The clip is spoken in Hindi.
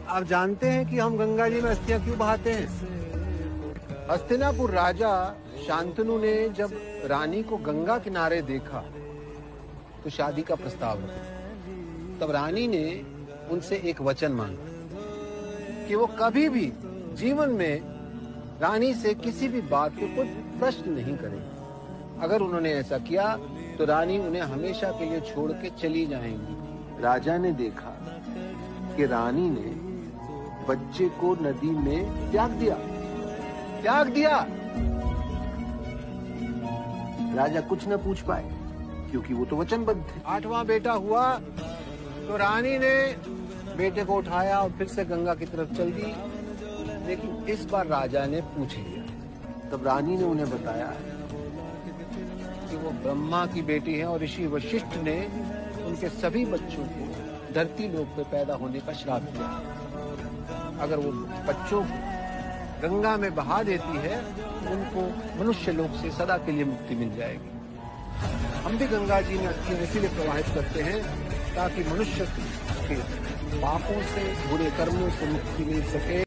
आप जानते हैं कि हम गंगा जी में अस्थियां क्यों बहाते हैं? हस्तिनापुर राजा शांतनु ने जब रानी को गंगा किनारे देखा तो शादी का प्रस्ताव रखा। तब रानी ने उनसे एक वचन मांगा कि वो कभी भी जीवन में रानी से किसी भी बात पे कोई प्रश्न नहीं करेंगे। अगर उन्होंने ऐसा किया तो रानी उन्हें हमेशा के लिए छोड़ के चली जाएंगी। राजा ने देखा कि रानी ने बच्चे को नदी में त्याग दिया। राजा कुछ न पूछ पाए क्योंकि वो तो वचनबद्ध थे। 8वां बेटा हुआ तो रानी ने बेटे को उठाया और फिर से गंगा की तरफ चल दी, लेकिन इस बार राजा ने पूछ लिया। तब रानी ने उन्हें बताया कि वो ब्रह्मा की बेटी है और ऋषि वशिष्ठ ने उनके सभी बच्चों को धरती लोक पे पैदा होने का श्राप दिया। अगर वो बच्चों को गंगा में बहा देती है तो उनको मनुष्य लोक से सदा के लिए मुक्ति मिल जाएगी। हम भी गंगा जी में अस्थियां इसीलिए प्रवाहित करते हैं ताकि मनुष्य के पापों से, बुरे कर्मों से मुक्ति मिल सके।